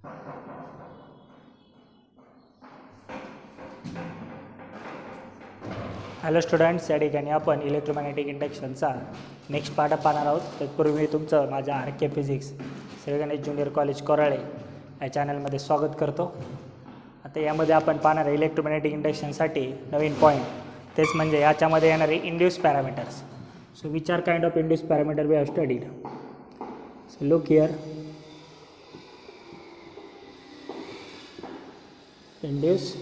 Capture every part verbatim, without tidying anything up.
Hello students, या ठिकाणी आपण इलेक्ट्रोमॅग्नेटिक इंडक्शनचा नेक्स्ट पार्ट पाहणार आहोत. तत्पूर्वी मी तुमचं माझ्या R K physics Shri Ganesh junior college Korale या चॅनलमध्ये स्वागत करतो. आता यामध्ये आपण पाहणार आहे इलेक्ट्रोमॅग्नेटिक इंडक्शनसाठी नवीन पॉईंट, तेच म्हणजे याच्यामध्ये येणारे induce parameters. So which are kind of induce parameter we have studied. So look here, induce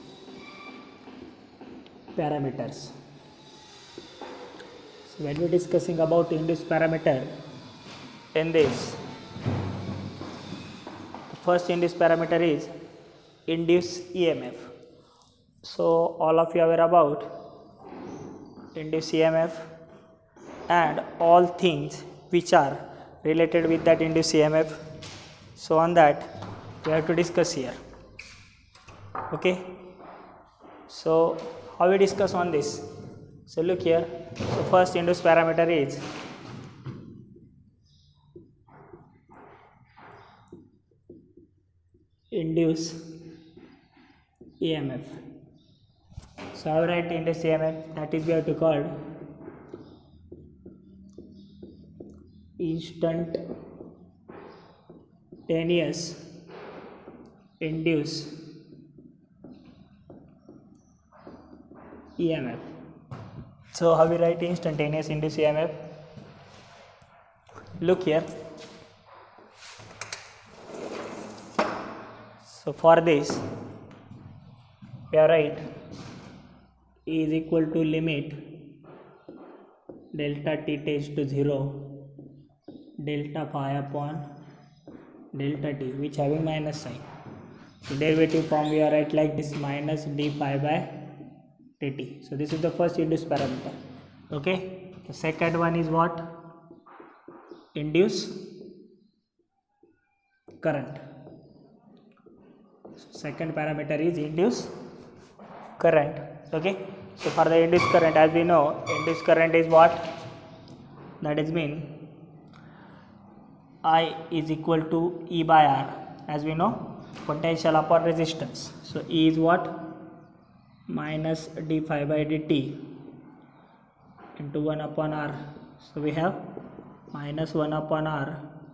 parameters. So when we discussing about induced parameter in this, the first induced parameter is induced E M F. So all of you are aware about induced E M F and all things which are related with that induced E M F. So on that we have to discuss here. Okay, so how we discuss on this? So look here, so first induced parameter is induced E M F. So I will write induced E M F, that is we have to call instantaneous induced E M F. So how we write instantaneous induced E M F? Look here. So for this we are write E is equal to limit delta t tends to zero delta phi upon delta t, which having minus sign. So derivative form we are write like this, minus d phi by dt. So this is the first induced parameter. Okay, the second one is what? Induced current. So second parameter is induced current. Okay, so for the induced current, as we know, induced current is what? That is mean I is equal to E by R. As we know, potential upon resistance. So E is what? Minus d phi by dt into one upon R. So we have minus one upon R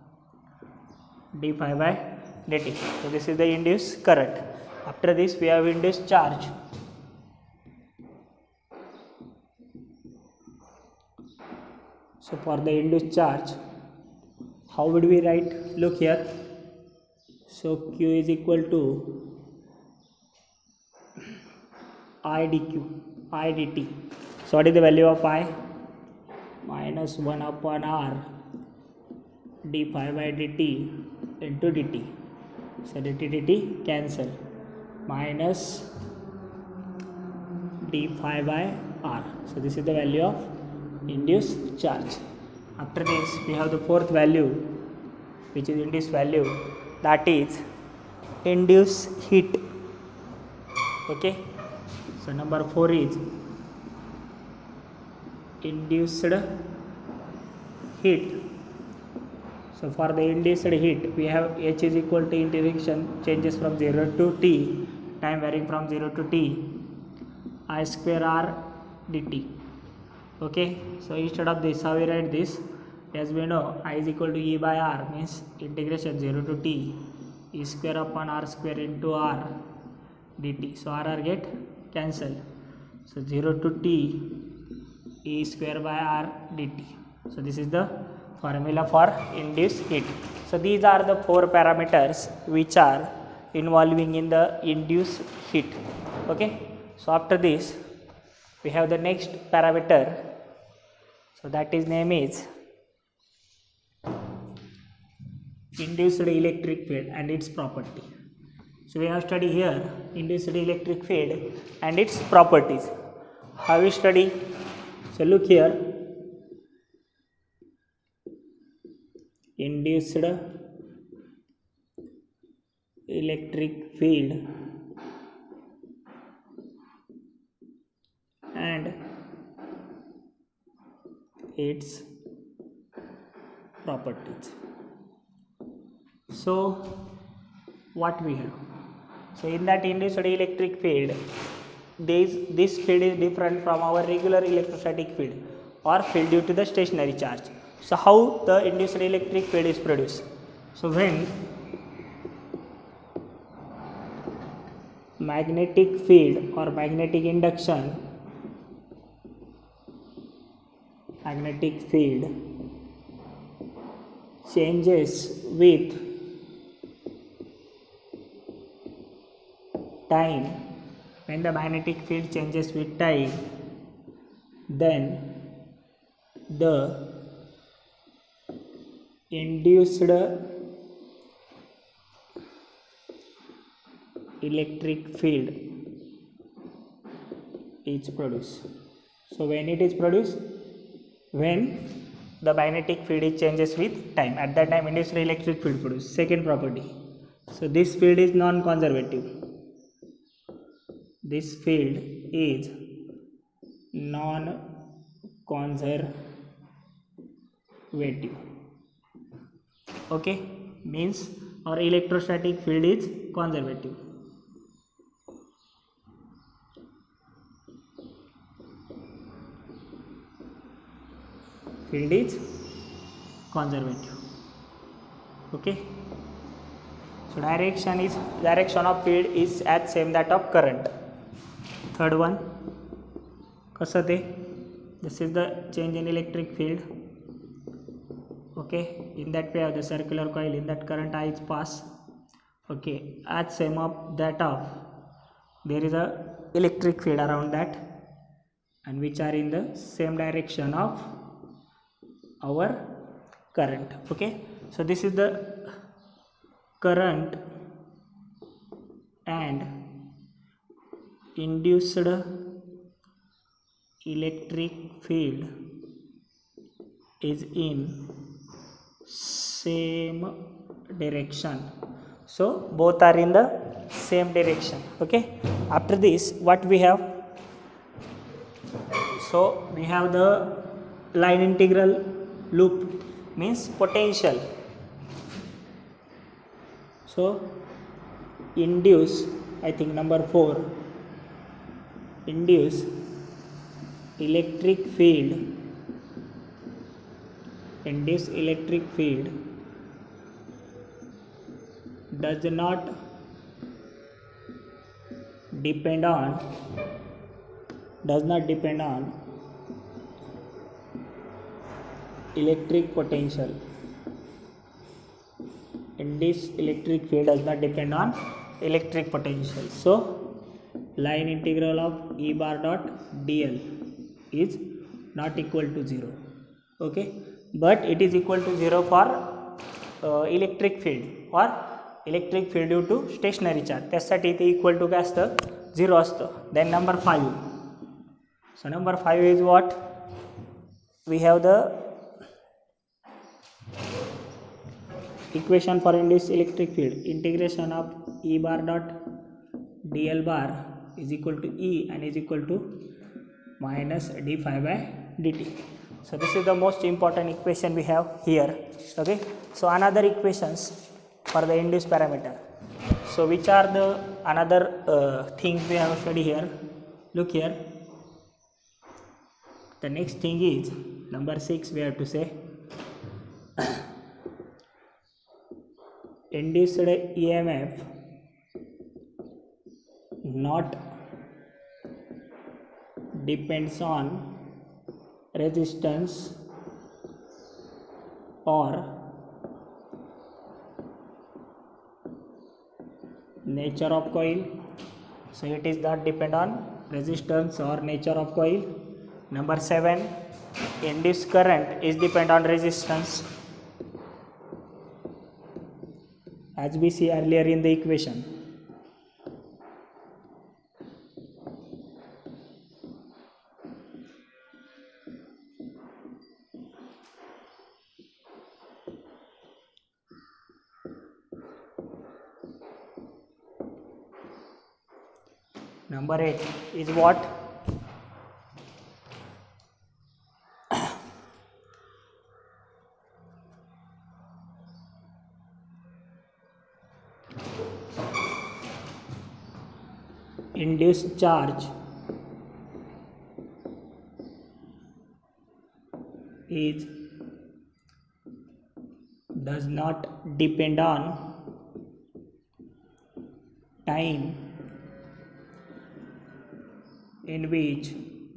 d phi by dt. So this is the induced current. After this we have induced charge. So for the induced charge, how would we write? Look here. So Q is equal to I dq, I dt. So what is the value of I? Minus one upon R d phi by dt into dt. So dt dt cancel. Minus d phi by R. So this is the value of induced charge. After this we have the fourth value, which is induced value, that is induced heat. Okay, so number four is induced heat. So for the induced heat we have H is equal to integration changes from zero to t, time varying from zero to t, I square R dt. Okay, so instead of this how we write this? As we know, I is equal to E by R, means integration zero to t E square upon R square into R dt. So R R get cancel. So zero to t E square by R dt. So this is the formula for induced heat. So these are the four parameters which are involving in the induced heat. Okay, so after this we have the next parameter. So that is name is induced electric field and its property. So we have studied here induced electric field and its properties. How we study? So look here, induced electric field and its properties. So what we have. So in that induced electric field, this this field is different from our regular electrostatic field or field due to the stationary charge. So how the induced electric field is produced? So when magnetic field or magnetic induction, magnetic field changes with time, when the magnetic field changes with time, then the induced electric field is produced. So when it is produced, when the magnetic field is changes with time, at that time induced electric field produced. Second property, so this field is non-conservative. This field is non-conservative. Okay, means our electrostatic field is conservative. Field is conservative. Okay, so direction is direction of field is as same that of current. Third one, कसं ते, this is the change in electric field. Okay, in that we have the circular coil, in that current I is pass. Okay, as same of that of, there is a electric field around that, and which are in the same direction of our current. Okay, so this is the current and induced electric field is in same direction. So both are in the same direction. Okay, after this what we have? So we have the line integral loop, means potential. So induce, I think number four, induce electric field, induce electric field does not depend on does not depend on electric potential. Induced electric field does not depend on electric potential. So line integral of E bar dot dl is not equal to zero. Okay, but it is equal to zero for uh, electric field or electric field due to stationary charge. त्यासाठी इथे equal to काय असतं, zero असतं. Then number five. So number five is what? We have the equation for induced electric field. Integration of E bar dot dl bar is equal to E and is equal to minus d phi by dt. So this is the most important equation we have here. Okay, so another equations for the induced parameter. So which are the another uh, things we have studied here? Look here. The next thing is number six. We have to say induced E M F not depends on resistance or nature of coil. So it is not depend on resistance or nature of coil. Number seven, induced current is depend on resistance, as we see earlier in the equation. Number eight is what? induced charge is does not depend on time in which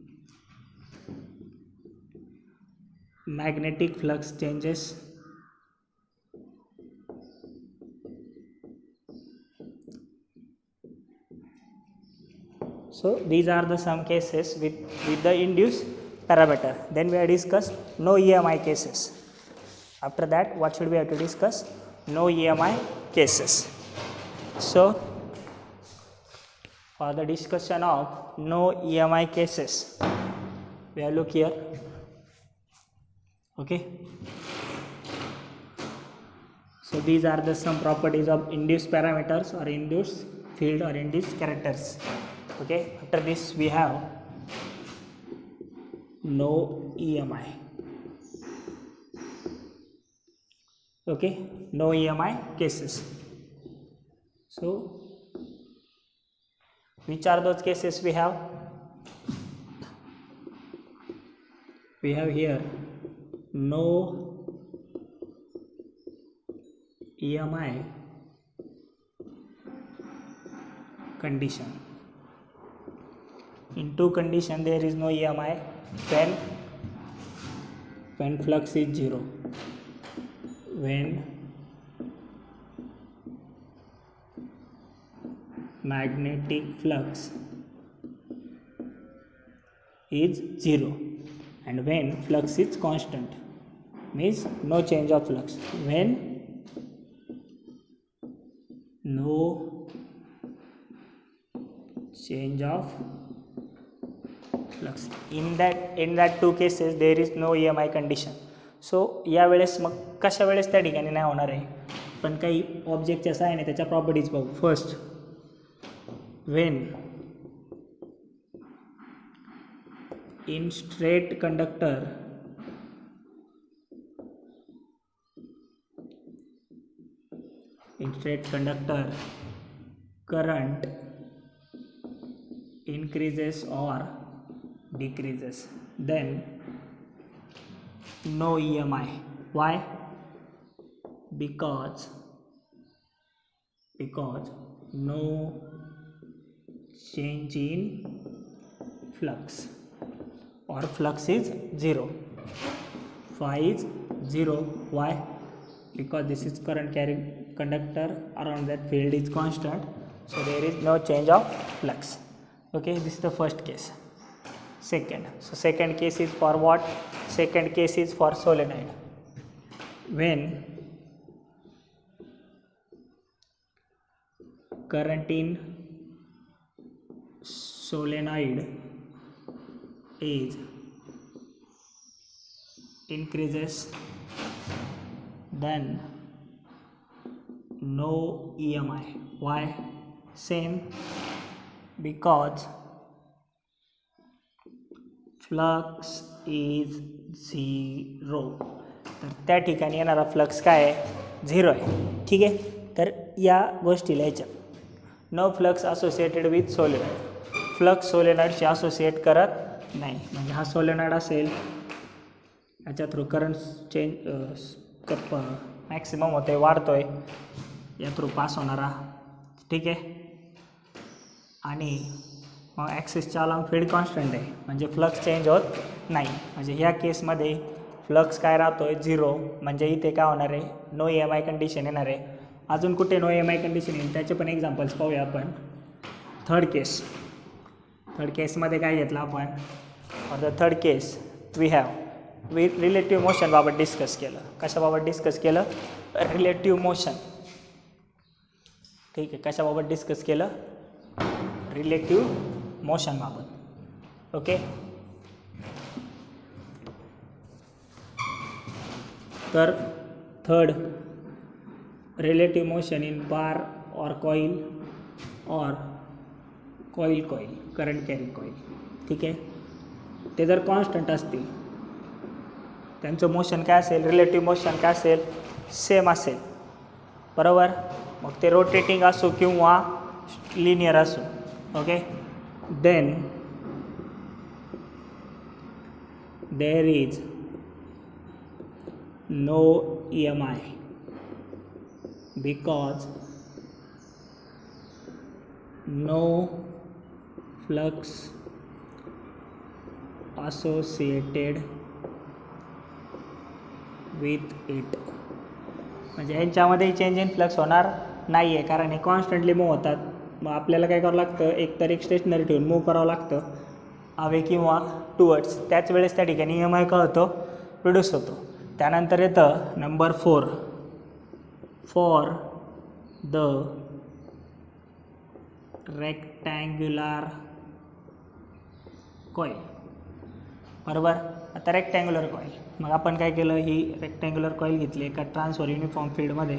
magnetic flux changes. So these are the some cases with, with the induced parameter. Then we have discussed no E M I cases. After that, what should we have to discuss? No E M I cases. So for the discussion of no E M I cases, we have look here. Okay. So these are the some properties of induced parameters or induced field or induced characters. Okay. After this, we have no E M I. Okay, no E M I cases. So which are those cases we have? We have here no E M I condition. In two condition there is no E M I when when flux is zero. When magnetic flux is zero and when flux is constant, means no change of flux. When no change of flux, in that in that two cases there is no E M I condition. सो या वेळेस मग कशा वेळेस त्या ठिकाणी नाही होणार आहे, पण काही ऑब्जेक्टच्या सहाय्याने त्याच्या प्रॉपर्टीज पाहू. First, when in straight conductor in straight conductor current increases or decreases, then no E M I. Why? Because because no change in flux or flux is zero. Phi is zero. Why? Because this is current carrying conductor, around that field is constant, so there is no change of flux. Okay, this is the first case. Second, so second case is for what? Second case is for solenoid. When current in solenoid is increases, then no E M I. Why? Same, because flux is zero. तर त्या ठिकाणी येणारा flux काय आहे? Zero आहे. ठीक आहे. तर या गोष्टीला याच्यात no flux associated with solenoid, flux सोलेनॉइडशी असोसिएट करत नाही. म्हणजे हा सोलेनॉइड असेल, याच्या थ्रू करंट चेंज कप मॅक्सिमम होते, वाढतोय, या थ्रू पास होणारा. ठीक आहे. आणि मग ॲक्सिसच्या अलॉंग फील्ड कॉन्स्टंट आहे, म्हणजे फ्लक्स चेंज होत नाही. म्हणजे ह्या केसमध्ये फ्लक्स काय राहतो आहे? झिरो. म्हणजे इथे काय होणार आहे? No E M I condition येणार आहे. अजून कुठे no E M I condition येईल त्याचे पण एक्झाम्पल्स पाहूया आपण. थर्ड केस, थर्ड केसमध्ये काय घेतलं आपण? For the third case we have we relative मोशनबाबत डिस्कस केलं. कशाबाबत डिस्कस केलं? Relative motion. ठीक आहे. कशाबाबत डिस्कस केलं? रिलेटिव्ह मोशन बाबत. ओके. तर third, relative motion in bar or coil or coil coil current carrying coil. ठीक आहे. ते जर कॉन्स्टंट असतील त्यांचं मोशन काय असेल? रिलेटिव्ह मोशन काय असेल? सेम असेल. बरोबर. मग ते रोटेटिंग असो किंवा लिनियर असो, okay, then there is no E M I because no flux associated with it. म्हणजे ह्यांच्यामध्ये चेंज इन फ्लक्स होणार नाही आहे, कारण हे कॉन्स्टंटली मूव्ह होतात. मग आपल्याला काय करावं लागतं, एक तर एक स्टेशनरी ठेवून मूव्ह करावं लागतं अवे किंवा टुवर्ड्स. त्याच वेळेस त्या ठिकाणी ई एम आय काय होतो, प्रोड्यूस होतो. त्यानंतर येतं number four, for the rectangular coil. बरोबर. आता रेक्टँग्युलर कॉईल, मग आपण काय केलं, ही रेक्टँग्युलर कॉईल घेतली एका ट्रान्सफर युनिफॉर्म फील्डमध्ये.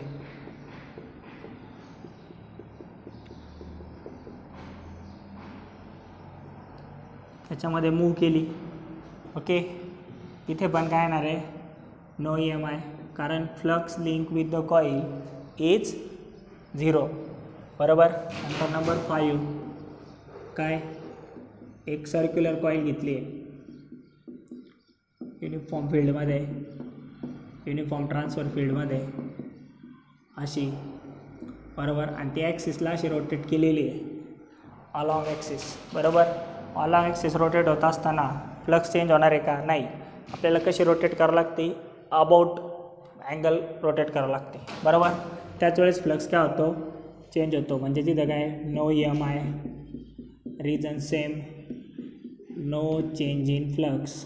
त्याच्यामध्ये मूव्ह केली. ओके, इथे पण काय येणार आहे, नो ई एम आय, कारण flux link with the coil is zero. बरोबर. नंतर नंबर फाईव्ह, काय, एक सर्क्युलर कॉईल घेतली आहे युनिफॉर्म फील्डमध्ये, युनिफॉर्म ट्रान्सफर फील्डमध्ये अशी. बरोबर. आणि ती ॲक्सिसला अशी रोटेट केलेली आहे, अलॉंग ॲक्सिस. बरोबर. अलॉंग ॲक्सिस रोटेट होत असताना फ्लक्स चेंज होणार आहे का, नाही. आपल्याला कशी रोटेट करावं लागते, अबाउट अँगल रोटेट करावं लागते. बरोबर. त्याच वेळेस फ्लक्स काय होतो, चेंज होतो. म्हणजे तिथं काय, no E M I, reason same, no change in flux,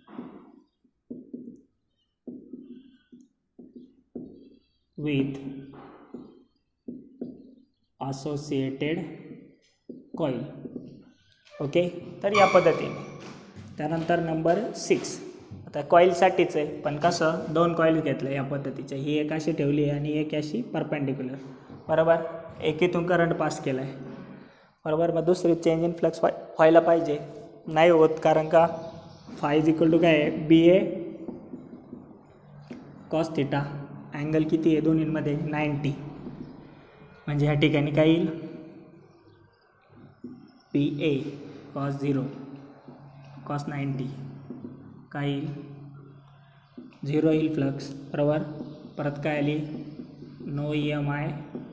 with associated coil. Okay, तर या पद्धतीने. त्यानंतर नंबर सिक्स, आता कॉईलसाठीच आहे, पण कसं, दोन कॉईल घेतलं या पद्धतीच्या. ही एक अशी ठेवली आहे आणि एक अशी परपेंडिक्युलर. बरोबर. एकीतून करंट पास केला आहे. बरोबर. मग दुसरी चेंज इन फ्लक्स व्हाय व्हायला पाहिजे, नाही होत, कारण का फाय इज इक्वल टू काय आहे, B A cos theta. Angle किती आहे दोन्हींमध्ये, नाईंटी. म्हणजे ह्या ठिकाणी काय येईल, P A cos zero cos ninety काय येईल, झिरो येईल फ्लक्स. बरोबर. परत काय आली, no E M I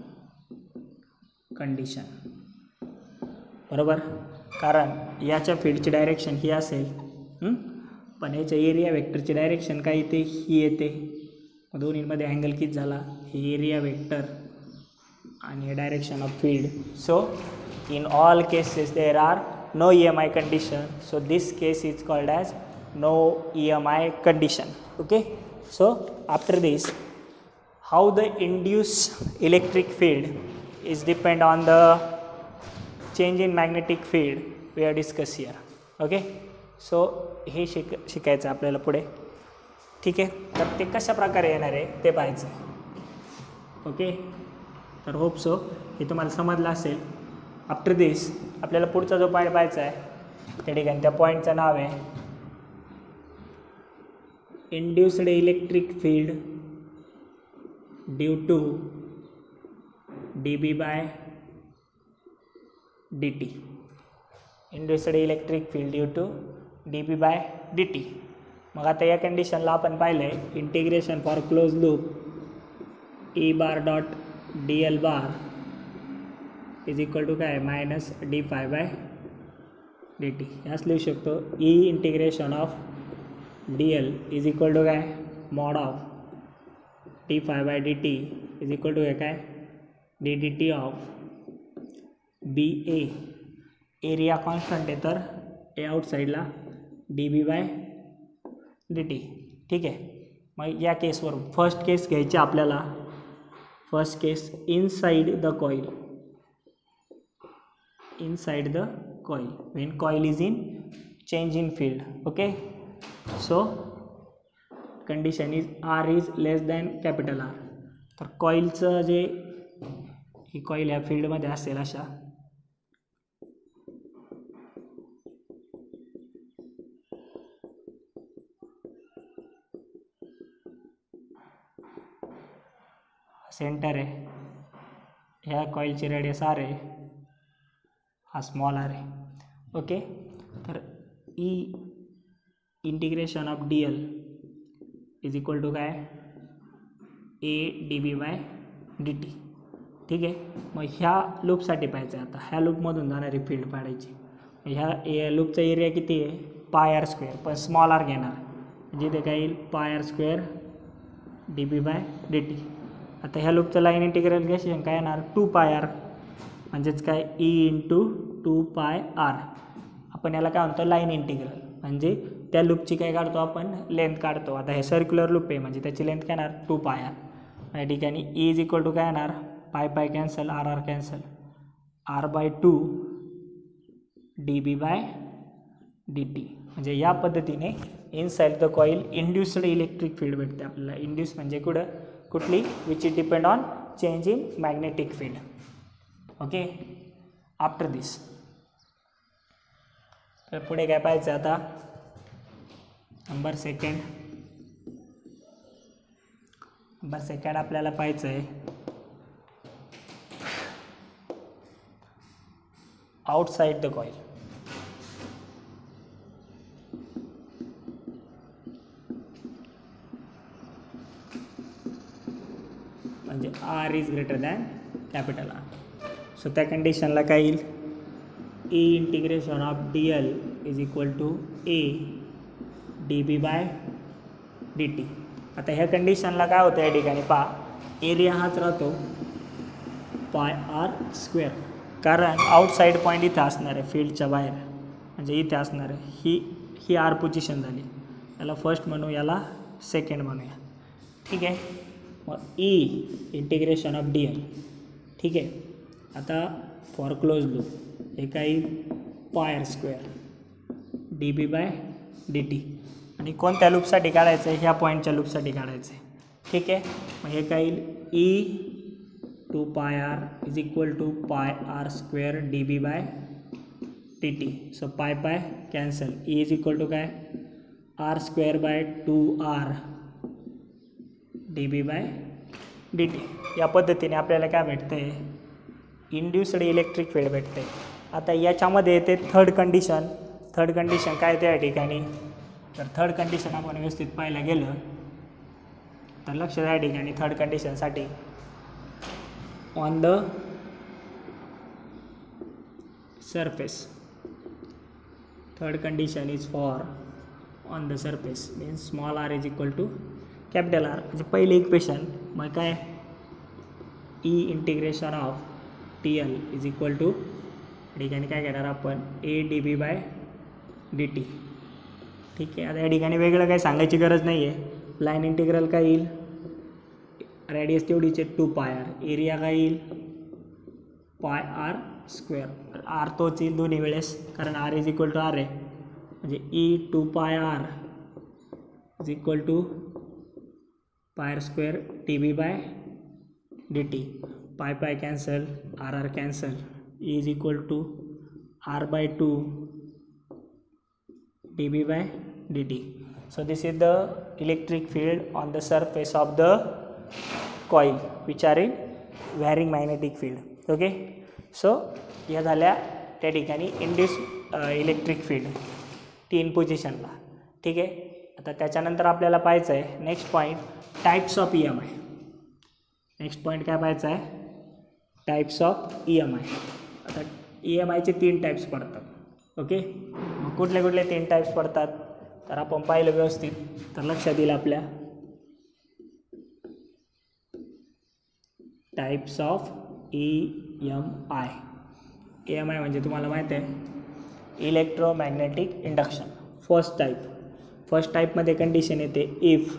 condition. बरोबर. कारण याच्या फील्डची डायरेक्शन ही असेल, पण याच्या एरिया वेक्टरची डायरेक्शन काय येते, ही येते. दोन्हीमध्ये अँगल किती झाला, ही एरिया वेक्टर आणि direction of field. So in all cases there are no E M I condition. So this case is called as no E M I condition. Okay. So after this, how the induce electric field is depend on the change in magnetic field we are discuss here. Okay. So हे शिक शिकायचं आपल्याला पुढे. ठीक आहे. तर ते कशा प्रकारे येणार आहे ते पाहायचं. ओके. तर होप सो हे तुम्हाला समजलं असेल. आफ्टर दिस आपल्याला पुढचा जो पॉईंट पाहायचा आहे, त्या ठिकाणी त्या पॉईंटचं नाव आहे induced electric field due to D B by D T. Induced electric field due to D B by D T. मग आता या कंडिशनला आपण पाहिलं आहे, integration for close loop E bar dot D L bar is equal to काय, minus D phi by D T. यास लिहू शकतो, E integration of D L is equal to काय, mod of D phi by D T is equal to काय, D D T of B A. Area constant आहे, तर A आउटसाईडला D B by D T. ठीक आहे. मग या केसवरून फर्स्ट केस घ्यायची आपल्याला. First case inside the coil, inside the coil when coil is in change in field. Okay. So condition is R is less than capital R. तर कॉईलचं जे, ही coil या फील्डमध्ये असेल अशा, सेंटर आहे, ह्या कॉईलची रेडियस आर आहे, हा स्मॉल आर आहे. ओके, तर E integration of D L is equal to काय, A D B by D T. ठीक आहे, मग ह्या लूपसाठी पाहिजे. आता ह्या लूपमधून जाणारी फील्ड पाडायची. ह्या ए लूपचा एरिया किती आहे, पाय आर स्क्वेअर, पण स्मॉल आर घेणार, म्हणजे ते काय येईल pi are square D B by D T. आता ह्या लूपचं लाईन इंटिग्रेशन काय येणार, टू पाय आर, म्हणजेच काय E into two pi R. आपण याला काय म्हणतो, लाईन इंटिग्रल, म्हणजे त्या लूपची काय काढतो आपण, लेंथ काढतो. आता हे सर्क्युलर लूप आहे, म्हणजे त्याची लेंथ काय येणार, टू पाय आर. या ठिकाणी ई इज इक्वल टू काय येणार, pi pi cancel, are are cancel, R by two D B by D T. म्हणजे या पद्धतीने inside the coil induced electric field भेटते आपल्याला. इंड्यूस म्हणजे कुठं, कुठली, which is depend on change in magnetic field. Okay, after this तर पुढे काय पाहायचं आता, नंबर सेकंड नंबर सेकंड आपल्याला पाहायचं आहे आउटसाइड द कॉईल. म्हणजे R is greater than capital R. So त्या कंडिशनला काय येईल, E integration of D L is equal to A D B by D T. आता ह्या कंडिशनला काय होतं, या ठिकाणी पहा एरिया हाच राहतो पाय आर स्क्वेअर, कारण आउटसाईड पॉईंट इथे असणार आहे फील्डच्या बाहेर, म्हणजे इथे असणार आहे. ही ही आर पोझिशन झाली, याला फर्स्ट म्हणू, याला सेकंड म्हणूया. ठीक आहे, मग E integration of D L. ठीक आहे, आता फॉर क्लोज लूप हे काही pi are square D B by D T. आणि कोणत्या लूपसाठी काढायचं आहे, ह्या पॉईंटच्या लूपसाठी काढायचं आहे. ठीक आहे, मग हे काय येईल, E two pi are is equal to pi are square D B by D T. So pi pi cancel, E is equal to काय, R square by two R D B by D T. या पद्धतीने आपल्याला काय भेटतं आहे, induced electric field भेटते. आता याच्यामध्ये येते थर्ड कंडिशन. थर्ड कंडिशन काय त्या ठिकाणी, तर थर्ड कंडिशन आपण व्यवस्थित पाहायला गेलं तर लक्ष द्या, ठिकाणी थर्ड कंडिशनसाठी on the surface, third condition is for on the surface, means small r is equal to capital r. म्हणजे पहिले इक्वेशन, मग काय E integration of T L is equal to, ठिकाणी काय घेणार आपण, A D B by D T. ठीक आहे, आता या ठिकाणी वेगळं काही सांगायची गरज नाही आहे. लाईन इंटिग्रल काय येईल, रेडियस तेवढीचे टू पाय आर, एरिया काय येईल पाय आर स्क्वेअर, आर तोच येईल दोन्ही वेळेस, कारण r is equal to r आहे. म्हणजे E two pi are is equal to pi are square T B by D T. Pi pi cancel, are are cancel, E is equal to r by two D B by D T. So this is the electric field on the surface of the coil which are in varying magnetic field. Okay, so या झाल्या त्या ठिकाणी induce electric field तीन पोझिशनला. ठीक आहे, आता त्याच्यानंतर आपल्याला पाहायचं आहे next point, types of E M I. Next point काय पाहायचं आहे, types of E M I. आता ई एम आयचे तीन टाईप्स पडतात. ओके, मग कुठले कुठले तीन टाईप्स पडतात तर आपण पाहिलं व्यवस्थित तर लक्षात येईल आपल्या, types of E M I. E M I म्हणजे तुम्हाला माहीत आहे electromagnetic induction. First type, first टाईपमध्ये कंडिशन येते if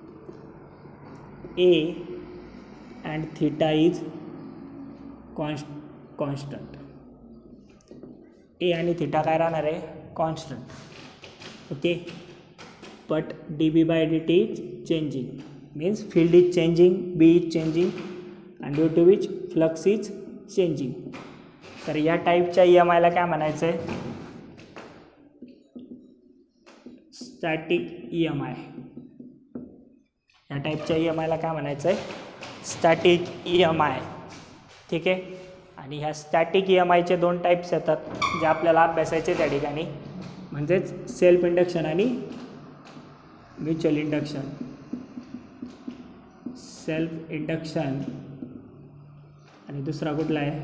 A and theta is const constant. A आणि थिटा काय राहणार आहे, constant. Okay, but D B by D T is changing, means field is changing, B is changing and due to which flux is changing. तर या टाईपच्या E M आयला काय म्हणायचं आहे, स्टॅटिक ई एम आय. या टाईपच्या ई एम आयला काय म्हणायचं आहे, स्टॅटिक ई एम आय. ठीक आहे, आणि ह्या स्टॅटिक ई एम आयचे दोन टाईप्स येतात जे आपल्याला अभ्यासायचे त्या ठिकाणी, म्हणजेच सेल्फ इंडक्शन आणि म्युच्युअल इंडक्शन. सेल्फ इंडक्शन आणि दुसरा कुठला आहे,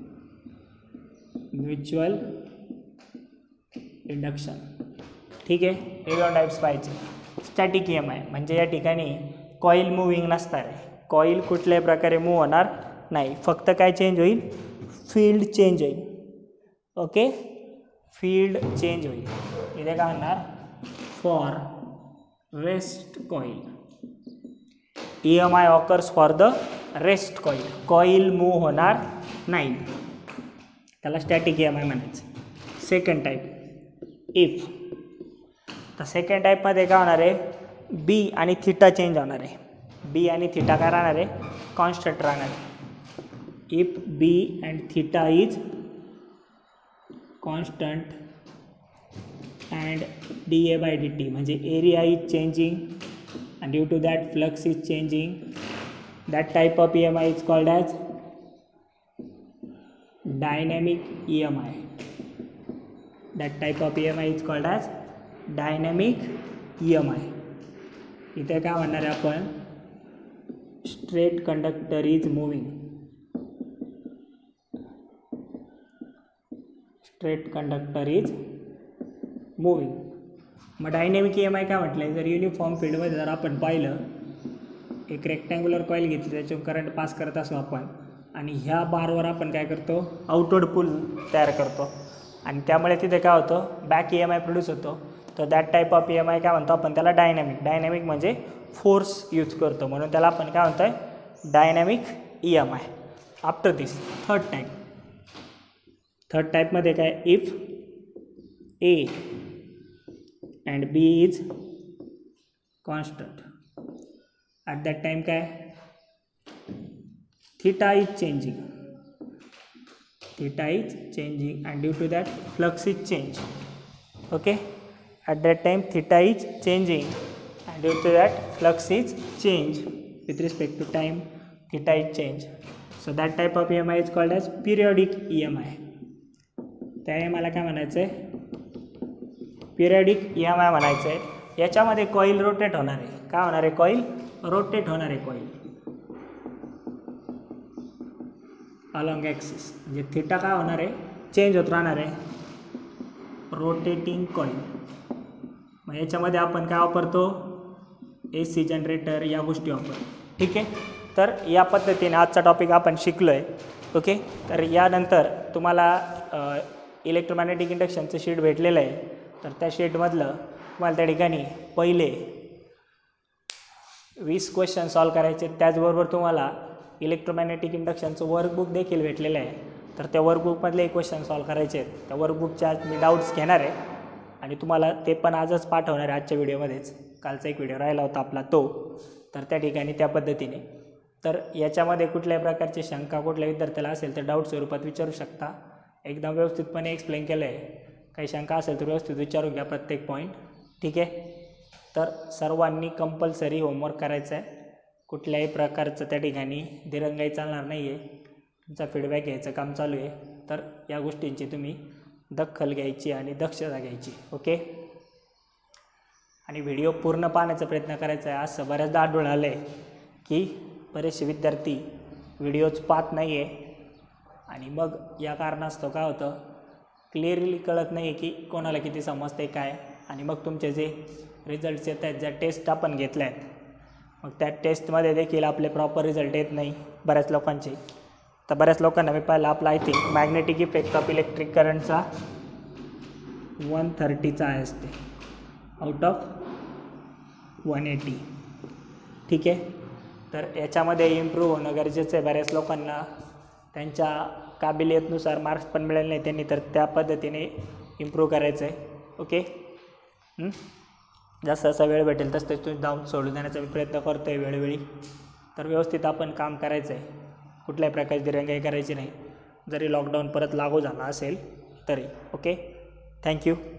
म्युच्युअल इंडक्शन. ठीक आहे, हे दोन टाईप्स पाहिजे. स्टॅटिक ई एम आय म्हणजे या ठिकाणी कॉईल मुव्हिंग नसणार आहे, कॉईल कुठल्याही प्रकारे मूव्ह होणार नाही, फक्त काय चेंज होईल, फील्ड चेंज होईल. ओके, फील्ड चेंज होईल. इथे काय म्हणणार, for rest coil E M I occurs for the rest coil, coil move होणार नाही, त्याला स्टॅटिक ई एम आय म्हणायचं. Second type if. तर सेकंड टाईपमध्ये काय होणार आहे, बी आणि थिटा चेंज होणार आहे. बी आणि थिटा काय राहणार आहे, कॉन्स्टंट राहणार आहे. If B and theta is constant and D A by D T म्हणजे area is changing and due to that flux is changing, that type of E M I is called as dynamic E M I. That type of E M I is called as dynamic E M I. इथे काय म्हणणार आहे आपण, straight conductor is moving, straight conductor is moving. मग dynamic E M I काय म्हटलं आहे, जर युनिफॉर्म फील्डमध्ये जर आपण पाहिलं, एक रेक्टँग्युलर कॉईल घेतली, त्याच्यावर करंट पास करत असो आपण, आणि ह्या बारवर आपण काय करतो, आउटवर्ड पुल तयार करतो, आणि त्यामुळे तिथे काय होतं, back E M I produce होतो. तर that type of E M I काय म्हणतो आपण, त्याला डायनॅमिक. डायनॅमिक म्हणजे फोर्स यूज करतो, म्हणून त्याला आपण काय म्हणतो आहे, dynamic E M I. After this third type. Third टाईपमध्ये काय, if A and B is constant, at that time काय, theta is changing, theta is changing and due to that flux is change. Okay, at that time theta is changing and due to that flux is change with respect to time, theta is change. So that type of E M I is called as periodic E M I. त्या E M I ला काय म्हणायचं आहे, periodic E M I म्हणायचं आहे. याच्यामध्ये coil rotate होणार आहे. काय होणार आहे, कॉईल रोटेट होणार आहे, कॉईल अलॉंग ॲक्सिस. म्हणजे थिटा काय होणार आहे, चेंज होत राहणार आहे, रोटेटिंग कॉईल. मग याच्यामध्ये आपण काय वापरतो, ए सी जनरेटर, या गोष्टी वापरतो. ठीक आहे, तर या पद्धतीने आजचा टॉपिक आपण शिकलो आहे. ओके, तर यानंतर तुम्हाला इलेक्ट्रोमॅग्नेटिक इंडक्शनचं शीट भेटलेलं आहे. तर त्या शीटमधलं तुम्हाला त्या ठिकाणी पहिले वीस क्वेश्चन सॉल्व करायचे. त्याचबरोबर तुम्हाला इलेक्ट्रोमॅग्नेटिक इंडक्शनचं वर्कबुक देखील भेटलेलं आहे. तर त्या वर्कबुकमधले एक क्वेश्चन सॉल्व करायचे आहेत. त्या वर्कबुकच्या आज मी डाऊट्स घेणार आहे आणि तुम्हाला ते पण आजच पाठवणार आहे आजच्या व्हिडिओमध्येच. कालचा एक व्हिडिओ राहिला होता आपला तो. तर त्या ठिकाणी त्या पद्धतीने, तर याच्यामध्ये कुठल्याही प्रकारची शंका कुठल्या विद्यार्थ्याला असेल तर डाऊट स्वरूपात विचारू शकता. एकदम व्यवस्थितपणे एक्सप्लेन केलं आहे. काही शंका असेल तर व्यवस्थित विचारून घ्या प्रत्येक पॉईंट. ठीक आहे, तर सर्वांनी कंपल्सरी होमवर्क करायचं आहे. कुठल्याही प्रकारचं त्या ठिकाणी दिरंगाई चालणार नाही आहे. तुमचा फीडबॅक घ्यायचं काम चालू आहे. तर या गोष्टींची तुम्ही दखल घ्यायची आणि दक्षता घ्यायची. ओके, आणि व्हिडिओ पूर्ण पाहण्याचा प्रयत्न करायचा आहे. असं बऱ्याचदा आढळून आलं आहे की बरेचसे विद्यार्थी व्हिडिओज पाहत नाही आहे आणि मग या कारणास्तव काय होतं, क्लिअरली कळत नाही आहे की कोणाला किती समजते काय. आणि मग तुमचे जे रिझल्ट्स येत आहेत, ज्या टेस्ट आपण घेतल्या आहेत, मग त्या टेस्टमध्ये देखील आपले प्रॉपर रिझल्ट येत नाही बऱ्याच लोकांचे. तर बऱ्याच लोकांना मी पाहिलं आपला I think magnetic effect of electric करंटचा वन थर्टीचा आहे असते आउट ऑफ वन एटी. ठीक आहे, तर याच्यामध्ये इम्प्रूव्ह होणं गरजेचं आहे. बऱ्याच लोकांना त्यांच्या काबिलियतनुसार मार्क्स पण मिळाले नाही त्यांनी, तर त्या पद्धतीने इम्प्रूव्ह करायचं आहे. ओके, जसं जसा वेळ भेटेल तसं तुम्ही जाऊन सोडून देण्याचा मी प्रयत्न करतो आहे वेळोवेळी. तर व्यवस्थित आपण काम करायचं आहे. कुठल्याही प्रकारची दिरंगाई करायची नाही, जरी लॉकडाऊन परत लागू झाला असेल तरी. Okay, thank you.